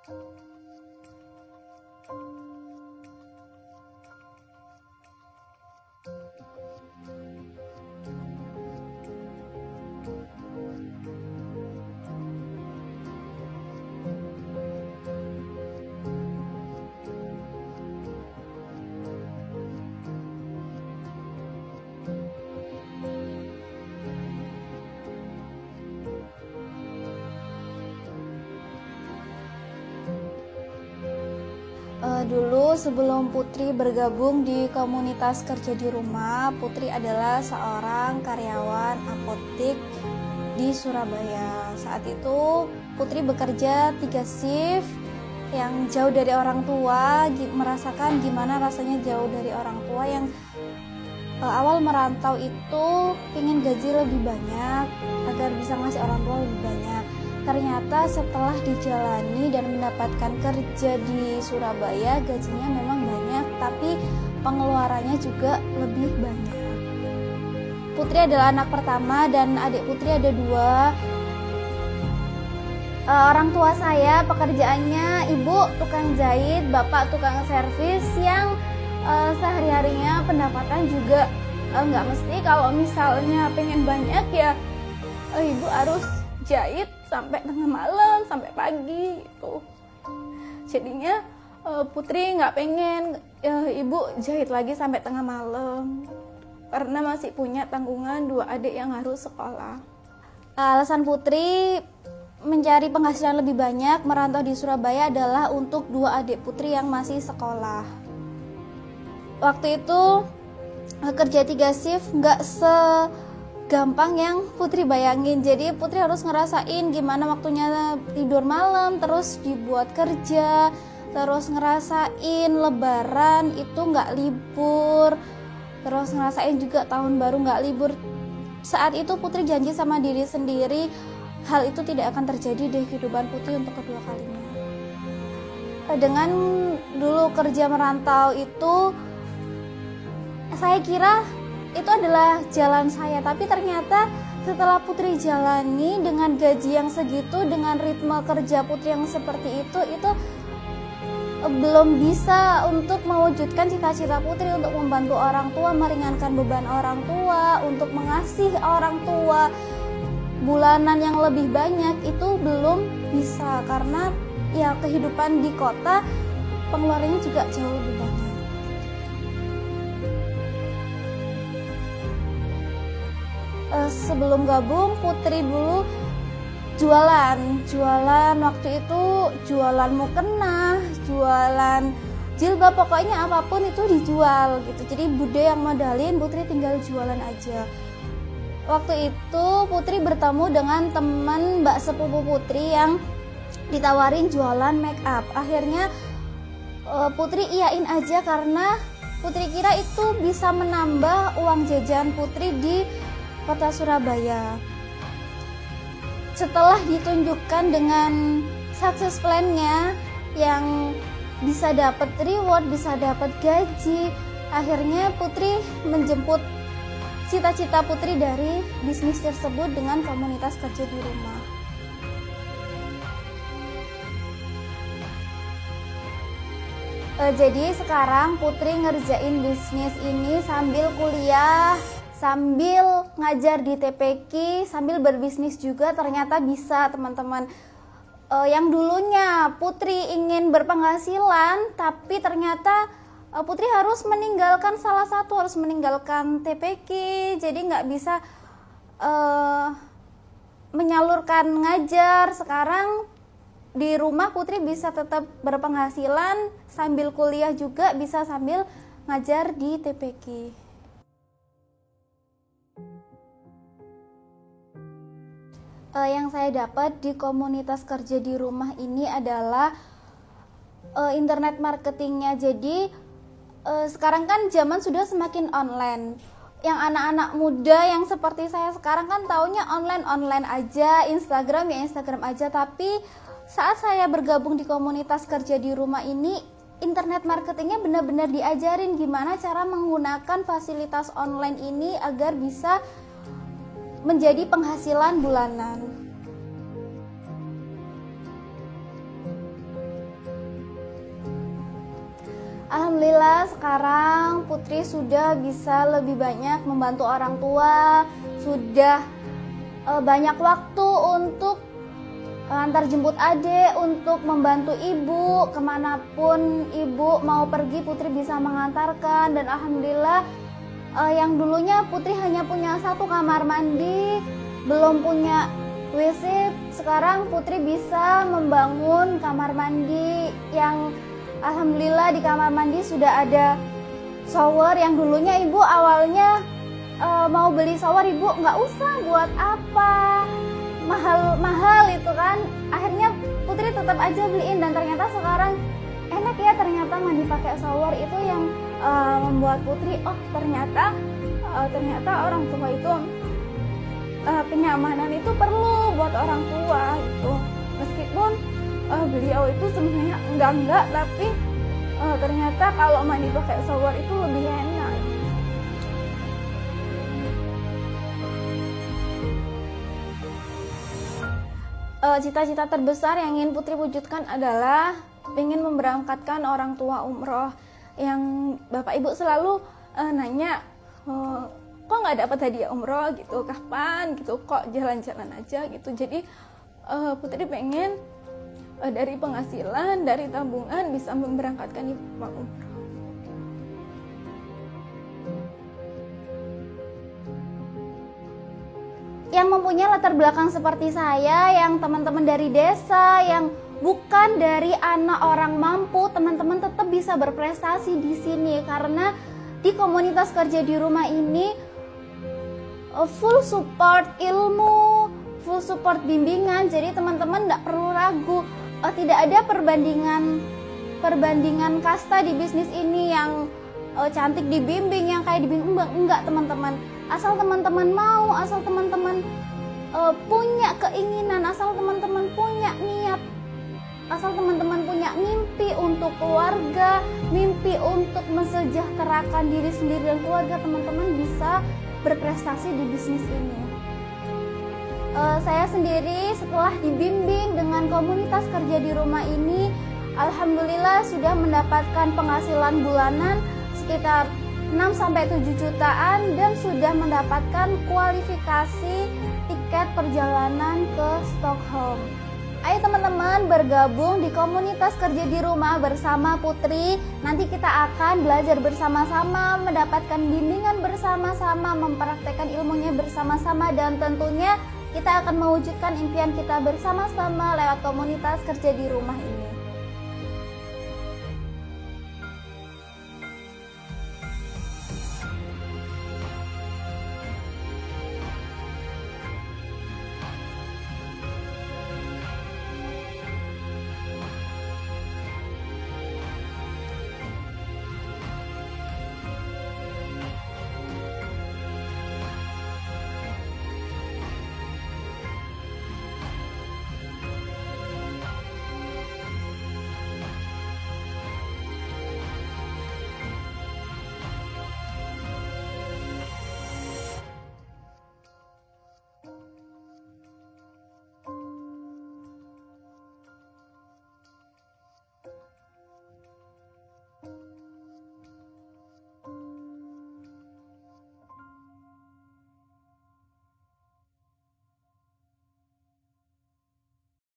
Dulu sebelum Putri bergabung di komunitas kerja di rumah, Putri adalah seorang karyawan apotek di Surabaya. Saat itu Putri bekerja 3 shift yang jauh dari orang tua, merasakan gimana rasanya jauh dari orang tua yang awal merantau itu ingin gaji lebih banyak agar bisa ngasih orang tua lebih banyak. Ternyata setelah dijalani dan mendapatkan kerja di Surabaya, gajinya memang banyak, tapi pengeluarannya juga lebih banyak. Putri adalah anak pertama dan adik Putri ada 2. Orang tua saya pekerjaannya ibu tukang jahit, bapak tukang servis yang sehari-harinya pendapatan juga nggak mesti. Kalau misalnya pengen banyak ya ibu harus jahit sampai tengah malam, sampai pagi gitu. Jadinya Putri nggak pengen ibu jahit lagi sampai tengah malam karena masih punya tanggungan 2 adik yang harus sekolah. Alasan Putri mencari penghasilan lebih banyak merantau di Surabaya adalah untuk 2 adik Putri yang masih sekolah. Waktu itu kerja 3 shift nggak gampang yang Putri bayangin. Jadi Putri harus ngerasain gimana waktunya tidur malam, terus dibuat kerja, terus ngerasain lebaran itu nggak libur, terus ngerasain juga tahun baru nggak libur. Saat itu Putri janji sama diri sendiri hal itu tidak akan terjadi di kehidupan Putri untuk kedua kalinya. Dengan dulu kerja merantau itu saya kira itu adalah jalan saya, tapi ternyata setelah Putri jalani dengan gaji yang segitu, dengan ritme kerja Putri yang seperti itu belum bisa untuk mewujudkan cita-cita Putri untuk membantu orang tua, meringankan beban orang tua, untuk mengasihi orang tua bulanan yang lebih banyak itu belum bisa karena ya kehidupan di kota pengeluarannya juga jauh lebih banyak. Sebelum gabung Putri dulu jualan waktu itu jualan mukena, jualan jilbab, pokoknya apapun itu dijual gitu. Jadi Bude yang modalin, Putri tinggal jualan aja. Waktu itu Putri bertemu dengan teman mbak sepupu Putri yang ditawarin jualan make up. Akhirnya Putri iyain aja karena Putri kira itu bisa menambah uang jajan Putri di kota Surabaya. Setelah ditunjukkan dengan success plan-nya yang bisa dapat reward, bisa dapat gaji, akhirnya Putri menjemput cita-cita Putri dari bisnis tersebut dengan komunitas kerja di rumah. Jadi sekarang Putri ngerjain bisnis ini sambil kuliah, sambil ngajar di TPQ, sambil berbisnis juga. Ternyata bisa teman-teman. Yang dulunya Putri ingin berpenghasilan, tapi ternyata Putri harus meninggalkan salah satu, harus meninggalkan TPQ, jadi nggak bisa menyalurkan ngajar. Sekarang di rumah Putri bisa tetap berpenghasilan, sambil kuliah juga bisa sambil ngajar di TPQ. Yang saya dapat di komunitas kerja di rumah ini adalah internet marketingnya. Jadi sekarang kan zaman sudah semakin online. Yang anak-anak muda yang seperti saya sekarang kan taunya online aja, Instagram ya Instagram aja. Tapi saat saya bergabung di komunitas kerja di rumah ini, internet marketingnya benar-benar diajarin gimana cara menggunakan fasilitas online ini agar bisa menjadi penghasilan bulanan. Alhamdulillah sekarang Putri sudah bisa lebih banyak membantu orang tua, sudah banyak waktu untuk antar jemput adik, untuk membantu ibu kemanapun ibu mau pergi, Putri bisa mengantarkan. Dan alhamdulillah yang dulunya Putri hanya punya satu kamar mandi, belum punya WC, sekarang Putri bisa membangun kamar mandi yang alhamdulillah di kamar mandi sudah ada shower. Yang dulunya ibu awalnya mau beli shower, ibu nggak usah, buat apa, mahal itu kan. Akhirnya Putri tetap aja beliin, dan ternyata sekarang enak ya, ternyata mandi pakai shower itu yang membuat Putri ternyata orang tua itu kenyamanan itu perlu buat orang tua gitu. Meskipun beliau itu sebenarnya enggak, tapi ternyata kalau mandi pakai shower itu lebih enak. Cita-cita terbesar yang ingin Putri wujudkan adalah ingin memberangkatkan orang tua umroh. Yang bapak ibu selalu nanya, kok nggak dapat hadiah umroh gitu, kapan gitu, kok jalan-jalan aja gitu. Jadi Putri pengen dari penghasilan, dari tabungan bisa memberangkatkan ibu umroh. Yang mempunyai latar belakang seperti saya, yang teman-teman dari desa, yang bukan dari anak orang mampu, teman-teman tetap bisa berprestasi di sini karena di komunitas kerja di rumah ini full support ilmu, full support bimbingan. Jadi teman-teman tidak perlu ragu, tidak ada perbandingan kasta di bisnis ini, yang cantik dibimbing, yang kayak dibimbing enggak teman-teman. Asal teman-teman mau, asal teman-teman punya keinginan, asal teman-teman punya niat, asal teman-teman punya mimpi untuk keluarga, mimpi untuk mensejahterakan diri sendiri dan keluarga, teman-teman bisa berprestasi di bisnis ini. Saya sendiri setelah dibimbing dengan komunitas kerja di rumah ini, alhamdulillah sudah mendapatkan penghasilan bulanan sekitar 6-7 jutaan dan sudah mendapatkan kualifikasi tiket perjalanan ke Stockholm. Ayo teman-teman bergabung di komunitas kerja di rumah bersama Putri. Nanti kita akan belajar bersama-sama, mendapatkan bimbingan bersama-sama, mempraktekkan ilmunya bersama-sama, dan tentunya kita akan mewujudkan impian kita bersama-sama lewat komunitas kerja di rumah ini.